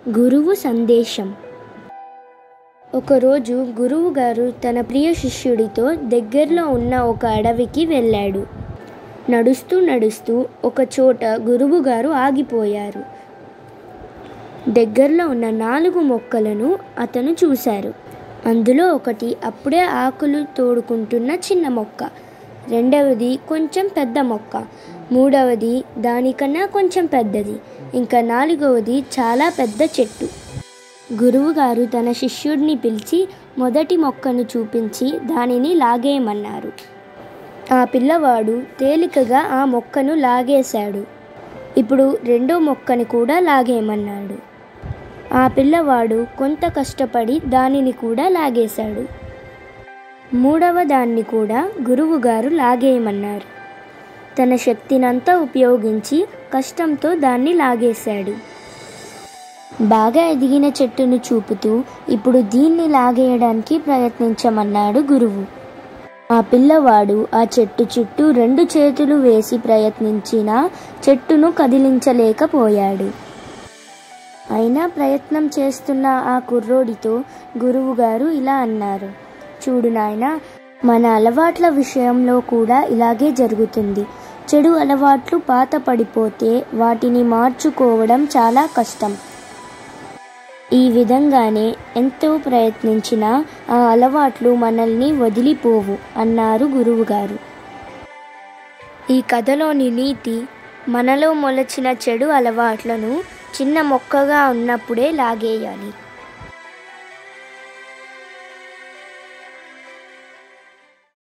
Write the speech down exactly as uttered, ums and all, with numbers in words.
గురువు సందేశం. ఒకరోజు గురువుగారు తన ప్రియ శిష్యుడితో దగ్గరలో ఉన్న ఒక అడవికి వెళ్ళాడు. నడుస్తూ నడుస్తూ ఒక చోట గురువుగారు ఆగిపోయారు. దగ్గరలో ఉన్న నాలుగు మొక్కలను అతను చూశారు. అందులో ఒకటి అప్పుడే ఆకులు తోడుకుంటున్న చిన్న మొక్క, రెండవది కొంచెం పెద్ద మొక్క, మూడవది దానికన్నా కొంచెం పెద్దది, ఇంకా నాలుగవది చాలా పెద్ద చెట్టు. గురువుగారు తన శిష్యుడిని పిలిచి మొదటి మొక్కను చూపించి దానిని లాగేయమన్నారు. ఆ పిల్లవాడు తేలికగా ఆ మొక్కను లాగేశాడు. ఇప్పుడు రెండో మొక్కను కూడా లాగేయమన్నాడు. ఆ పిల్లవాడు కొంత కష్టపడి దానిని కూడా లాగేశాడు. మూడవ దాన్ని కూడా గురువుగారు లాగేయమన్నారు. తన శక్తినంతా ఉపయోగించి కష్టంతో దాన్ని లాగేశాడు. బాగా ఎదిగిన చెట్టును చూపుతూ ఇప్పుడు దీన్ని లాగేయడానికి ప్రయత్నించమన్నాడు గురువు. ఆ పిల్లవాడు ఆ చెట్టు చుట్టూ రెండు చేతులు వేసి ప్రయత్నించినా చెట్టును కదిలించలేకపోయాడు. అయినా ప్రయత్నం చేస్తున్న ఆ కుర్రోడితో గురువుగారు ఇలా అన్నారు, చూడు నాయనా, మన అలవాట్ల విషయంలో కూడా ఇలాగే జరుగుతుంది. చెడు అలవాట్లు పాత పడిపోతే వాటిని మార్చుకోవడం చాలా కష్టం. ఈ విధంగానే ఎంతో ప్రయత్నించినా ఆ అలవాట్లు మనల్ని వదిలిపోవు అన్నారు గురువుగారు. ఈ కథలోని నీతి, మనలో మొలచిన చెడు అలవాట్లను చిన్న మొక్కగా ఉన్నప్పుడే లాగేయాలి.